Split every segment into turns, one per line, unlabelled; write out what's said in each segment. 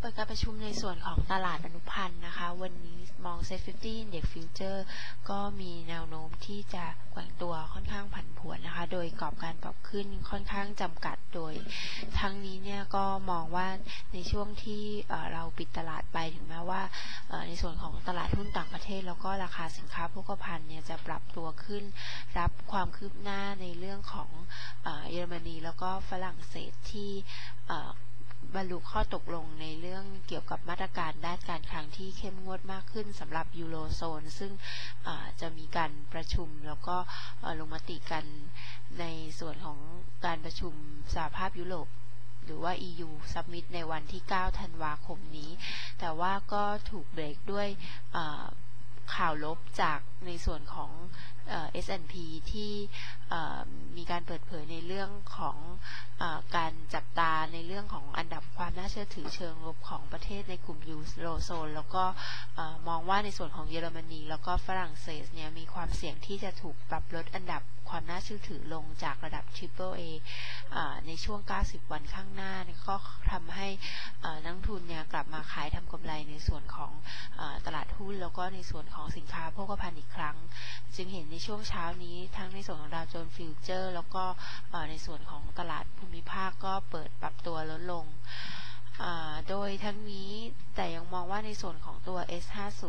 ปิดการประชุมในส่วนของตลาดอนุพันธ์นะคะวันนี้มอง Set 50 Index Future ก็มีแนวโน้มที่จะแกว่งตัวค่อนข้างผันผวนนะคะโดยกรอบการปรับขึ้นค่อนข้างจำกัดโดยทั้งนี้เนี่ยก็มองว่าในช่วงที่เราปิดตลาดไปถึงแม้ว่าในส่วนของตลาดหุ้นต่างประเทศแล้วก็ราคาสินค้าโภคภัณฑ์เนี่ยจะปรับตัวขึ้นรับความคืบหน้าในเรื่องของเยอรมนีแล้วก็ฝรั่งเศสที่บรรลุข้อตกลงในเรื่องเกี่ยวกับมาตรการด้านการคลังที่เข้มงวดมากขึ้นสำหรับยูโรโซนซึ่งจะมีการประชุมแล้วก็ลงมติกันในส่วนของการประชุมสหภาพยุโรปหรือว่า EU Summit ในวันที่ 9 ธันวาคมนี้แต่ว่าก็ถูกเบรกด้วยข่าวลบจากในส่วนของS&P ที่มีการเปิดเผยในเรื่องของการจับตาในเรื่องของอันดับความน่าเชื่อถือเชิงลบของประเทศในกลุ่มยูโรโซนแล้วก็มองว่าในส่วนของเยอรมนีแล้วก็ฝรั่งเศสเนี่ยมีความเสี่ยงที่จะถูกปรับลดอันดับความน่าเชื่อถือลงจากระดับ Triple A ในช่วง 90 วันข้างหน้าก็ทำให้นักทุนเนี่ยกลับมาขายทำกำไรในส่วนของตลาดหุ้นแล้วก็ในส่วนของสินค้าโภคภัณฑ์อีกครั้งจึงเห็นในช่วงเช้านี้ทั้งในส่วนของดาวโจนส์ฟิวเจอร์แล้วก็ในส่วนของตลาดภูมิภาคก็เปิดปรับตัวลดลงโดยทั้งนี้แต่ยังมองว่าในส่วนของตัว S50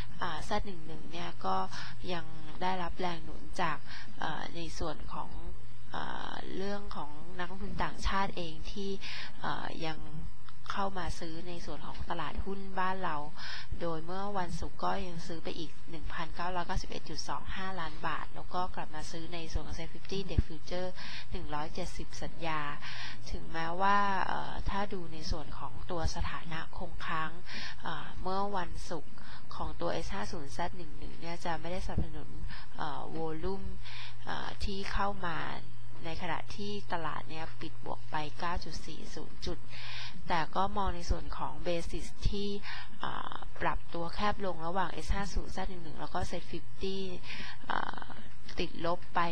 Z11 เนี่ยก็ยังได้รับแรงหนุนจากในส่วนของเรื่องของนักลงทุนต่างชาติเองที่ยังเข้ามาซื้อในส่วนของตลาดหุ้นบ้านเราโดยเมื่อวันศุกร์ก็ยังซื้อไปอีก 1,991.25 ล้านบาทแล้วก็กลับมาซื้อในส่วนของ Set 50 Index Future 170 สัญญาถึงแม้ว่าถ้าดูในส่วนของตัวสถานะคงค้างเมื่อวันศุกร์ของตัว S50 Z11 เนี่ยจะไม่ได้สนับสนุนโวลุ่มที่เข้ามาในขณะที่ตลาดเนี่ยปิดบวกไป 9.40 จุดแต่ก็มองในส่วนของเบสิสที่ปรับตัวแคบลงระหว่าง S50 Z11 แล้วก็ Set 50ติดลบไป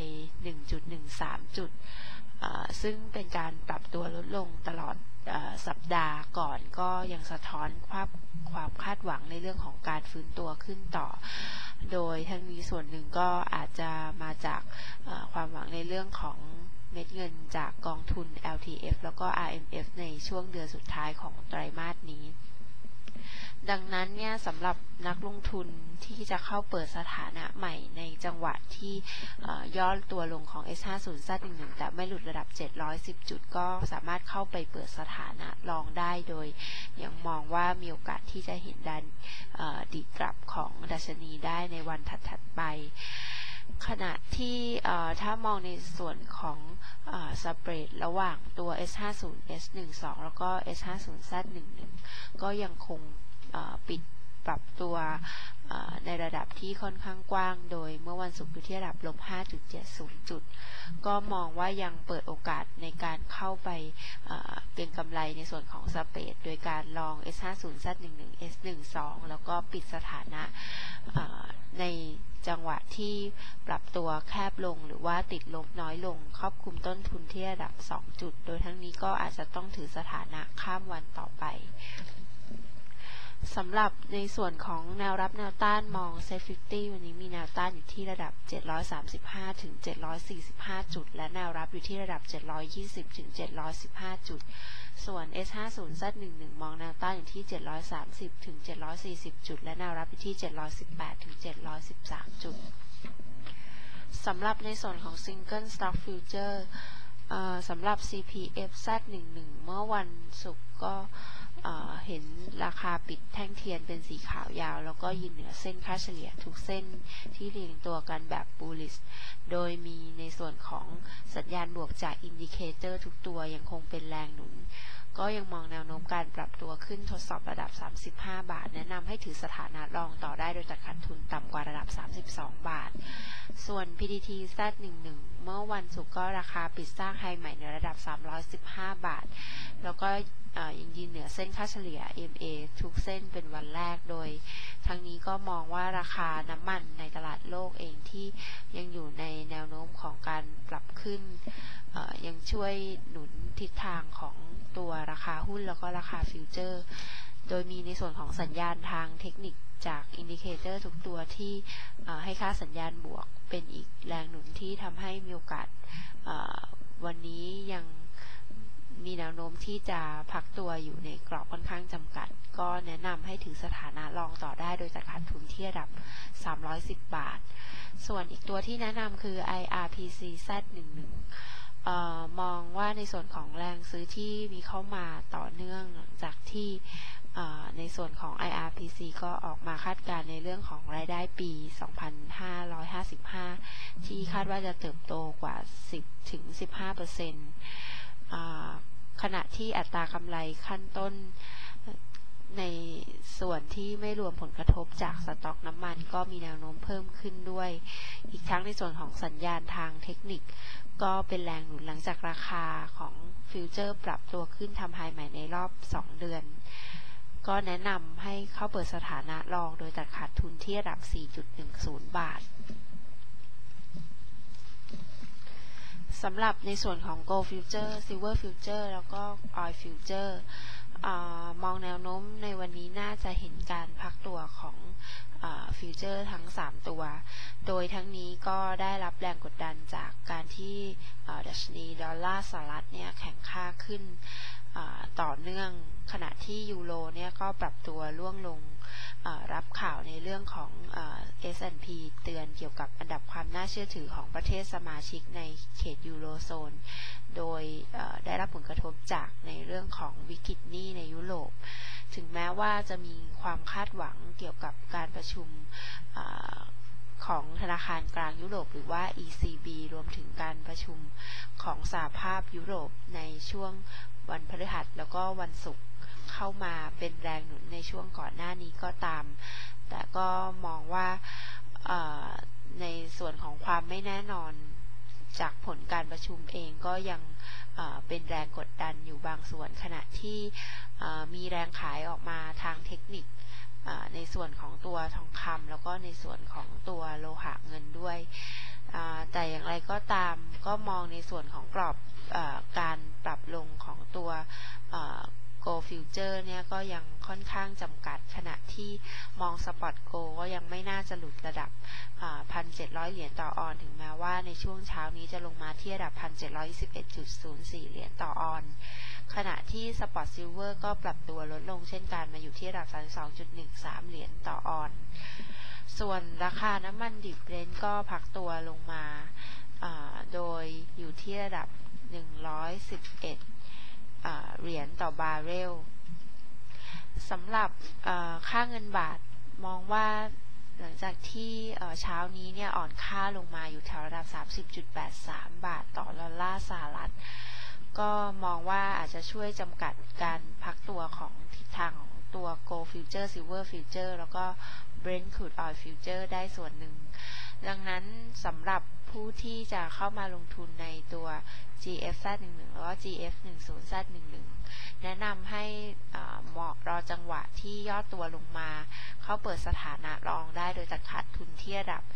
1.13 จุดซึ่งเป็นการปรับตัวลดลงตลอดสัปดาห์ก่อนก็ยังสะท้อนความคาดหวังในเรื่องของการฟื้นตัวขึ้นต่อโดยทั้งนี้ส่วนหนึ่งก็อาจจะมาจากความหวังในเรื่องของเม็ดเงินจากกองทุน LTF แล้วก็ RMF ในช่วงเดือนสุดท้ายของไตรมาสนี้ดังนั้นเนี่ยสำหรับนักลงทุนที่จะเข้าเปิดสถานะใหม่ในจังหวะที่ย่อตัวลงของ S50 Z11 แต่ไม่หลุดระดับ710จุดก็สามารถเข้าไปเปิดสถานะลองได้โดยยังมองว่ามีโอกาสที่จะเห็นดีดกลับของดัชนีได้ในวันถัดๆไปขณะที่ถ้ามองในส่วนของสเปรดระหว่างตัว S50 S12 แล้วก็ S50 Z11 ก็ยังคงปิดปรับตัวในระดับที่ค่อนข้างกว้างโดยเมื่อวันศุกร์อยู่ที่ระดับลบ 5.70 จุดก็มองว่ายังเปิดโอกาสในการเข้าไปเก็งกำไรในส่วนของสเปรดโดยการลอง S50 Z11 S12 แล้วก็ปิดสถานะในจังหวะที่ปรับตัวแคบลงหรือว่าติดลบน้อยลงครอบคลุมต้นทุนที่ระดับ2จุดโดยทั้งนี้ก็อาจจะต้องถือสถานะข้ามวันต่อไปสำหรับในส่วนของแนวรับแนวต้านมอง Set 50 วันนี้มีแนวต้านอยู่ที่ระดับ735ถึง745จุดและแนวรับอยู่ที่ระดับ720ถึง715จุดส่วน S50 Z11 มองแนวต้านอยู่ที่730ถึง740จุดและแนวรับอยู่ที่718ถึง713จุดสำหรับในส่วนของ Single Stock Future สำหรับ CPF Z11 เมื่อวันศุกร์ก็เห็นราคาปิดแท่งเทียนเป็นสีขาวยาวแล้วก็ยืนเหนือเส้นค่าเฉลี่ยทุกเส้นที่เรียงตัวกันแบบ bullish โดยมีในส่วนของสัญญาณบวกจากอินดิเคเตอร์ทุกตัวยังคงเป็นแรงหนุนก็ยังมองแนวโน้มการปรับตัวขึ้นทดสอบระดับ35บาทแนะนำให้ถือสถานะรองต่อได้โดยตัดขาดทุนต่ำกว่าระดับ32บาทส่วน PTT Z11 เมื่อวันศุกร์ก็ราคาปิดสร้างไฮใหม่ในระดับ315บาทแล้วก็ยังยืนเหนือเส้นค่าเฉลี่ย EMA ทุกเส้นเป็นวันแรกโดยทั้งนี้ก็มองว่าราคาน้ำมันในตลาดโลกเองที่ยังอยู่ในแนวโน้มของการปรับขึ้นยังช่วยหนุนทิศทางของตัวราคาหุ้นแล้วก็ราคาฟิวเจอร์โดยมีในส่วนของสัญญาณทางเทคนิคจากอินดิเคเตอร์ทุกตัวที่ให้ค่าสัญญาณบวกเป็นอีกแรงหนุนที่ทำให้มีโอกาสวันนี้ยังมีแนวโน้มที่จะพักตัวอยู่ในกรอบค่อนข้างจำกัดก็แนะนำให้ถือสถานะลองต่อได้โดยตัดขาดทุนที่ระดับ310 บาทส่วนอีกตัวที่แนะนำคือ IRPC Z11มองว่าในส่วนของแรงซื้อที่มีเข้ามาต่อเนื่องหลังจากที่ในส่วนของ IRPC ก็ออกมาคาดการณ์ในเรื่องของรายได้ปี 2555 ที่คาดว่าจะเติบโตกว่า 10-15% ขณะที่อัตรากำไรขั้นต้นในส่วนที่ไม่รวมผลกระทบจากสต็อกน้ำมันก็มีแนวโน้มเพิ่มขึ้นด้วยอีกทั้งในส่วนของสัญญาณทางเทคนิคก็เป็นแรงหนุนหลังจากราคาของฟิวเจอร์ปรับตัวขึ้นทำไฮใหม่ในรอบ2 เดือนก็แนะนำให้เข้าเปิดสถานะลองโดยตัดขาดทุนที่ระดับ 4.10 บาทสำหรับในส่วนของ Gold Future Silver Future แล้วก็ Oil Futureมองแนวโน้มในวันนี้น่าจะเห็นการพักตัวของฟิวเจอร์ทั้ง3ตัวโดยทั้งนี้ก็ได้รับแรงกดดันจากการที่ดัชนีดอลลาร์สหรัฐเนี่ยแข็งค่าขึ้นต่อเนื่องขณะที่ยูโรเนี่ยก็ปรับตัวร่วงลงรับข่าวในเรื่องของS&P เตือนเกี่ยวกับอันดับความน่าเชื่อถือของประเทศสมาชิกในเขตยูโรโซนโดยได้รับผลกระทบจากในเรื่องของวิกฤตหนี้ในยุโรปถึงแม้ว่าจะมีความคาดหวังเกี่ยวกับการประชุมของธนาคารกลางยุโรปหรือว่า ECB รวมถึงการประชุมของสหภาพยุโรปในช่วงวันพฤหัสแล้วก็วันศุกร์เข้ามาเป็นแรงหนุนในช่วงก่อนหน้านี้ก็ตามแต่ก็มองว่าในส่วนของความไม่แน่นอนจากผลการประชุมเองก็ยังเป็นแรงกดดันอยู่บางส่วนขณะที่มีแรงขายออกมาทางเทคนิคในส่วนของตัวทองคำแล้วก็ในส่วนของตัวโลหะเงินด้วยแต่อย่างไรก็ตามก็มองในส่วนของกรอบการปรับลงของตัวGold Future เนี่ยก็ยังค่อนข้างจำกัดขณะที่มอง Spot Gold ก็ยังไม่น่าจะหลุดระดับ 1,700 เหรียญต่อออนซ์ถึงแม้ว่าในช่วงเช้านี้จะลงมาที่ระดับ 1,721.04 เหรียญต่อออนซ์ขณะที่ Spot Silver ก็ปรับตัวลดลงเช่นกันมาอยู่ที่ระดับ 32.13 เหรียญต่อออนซ์ส่วนราคาน้ำมันดิบเบรนท์ก็พักตัวลงมาโดยอยู่ที่ระดับ 111เหรียญต่อบาร์เรลสำหรับค่าเงินบาทมองว่าหลังจากที่เช้านี้เนี่ยอ่อนค่าลงมาอยู่แถวระดับ 30.83 บาทต่อดอลลาร์สหรัฐก็มองว่าอาจจะช่วยจำกัดการพักตัวของทิศทางของตัว Gold Future Silver Future แล้วก็ Brent Crude Oil Future ได้ส่วนหนึ่งดังนั้นสำหรับผู้ที่จะเข้ามาลงทุนในตัว GFZ11 แล้วก็ GF10Z11 แนะนำให้เหมาะรอจังหวะที่ย่อตัวลงมาเข้าเปิดสถานะรองได้โดยตัดขาดทุนที่ระดับ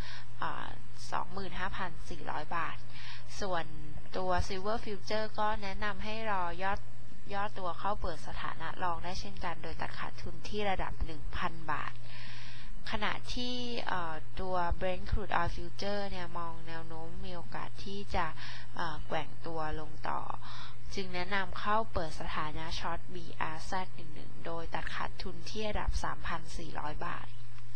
25,400 บาทส่วนตัว Silver Future ก็แนะนำให้รอย่อตัวเข้าเปิดสถานะรองได้เช่นกันโดยตัดขาดทุนที่ระดับ 1,000 บาทขณะที่ตัว Brent Crude Oil Future เนี่ยมองแนวโน้มมีโอกาสที่จะแกว่งตัวลงต่อจึงแนะนำเข้าเปิดสถานะช็อต BRZ11 โดยตัดขาดทุนที่ระดับ 3,400 บาท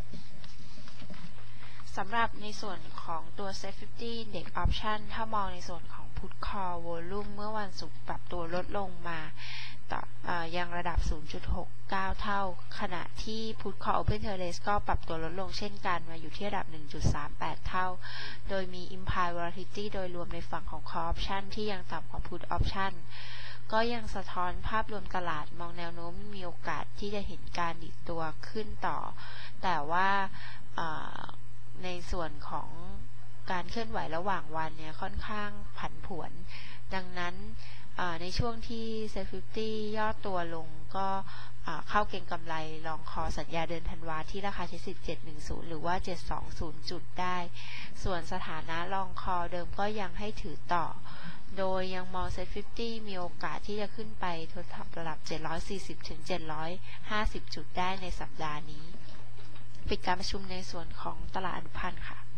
สำหรับในส่วนของตัว Set50 Index Option ถ้ามองในส่วนของ Put Call Volume เมื่อวันศุกร์ปรับตัวลดลงมายังระดับ 0.69 เท่าขณะที่ Put Call Open Interest ก็ปรับตัวลดลงเช่นกันมาอยู่ที่ระดับ 1.38 เท่าโดยมี Implied Volatility โดยรวมในฝั่งของ Call Option ที่ยังต่ำกว่า Put Option ก็ยังสะท้อนภาพรวมตลาดมองแนวโน้มมีโอกาสที่จะเห็นการดิดตัวขึ้นต่อแต่ว่าในส่วนของการเคลื่อนไหวระหว่างวันเนี่ยค่อนข้างผันผวนดังนั้นในช่วงที่ Set50 ย่อตัวลงก็เข้าเก็งกำไรลองคอสัญญาเดือนธันวาที่ราคาใช้สิทธิ์710หรือว่า720จุดได้ส่วนสถานะลองคอเดิมก็ยังให้ถือต่อโดยยังมองเซ็ต50มีโอกาสที่จะขึ้นไปทดสอบระดับ740ถึง750จุดได้ในสัปดาห์นี้ปิดการประชุมในส่วนของตลาดอนุพันธ์ค่ะ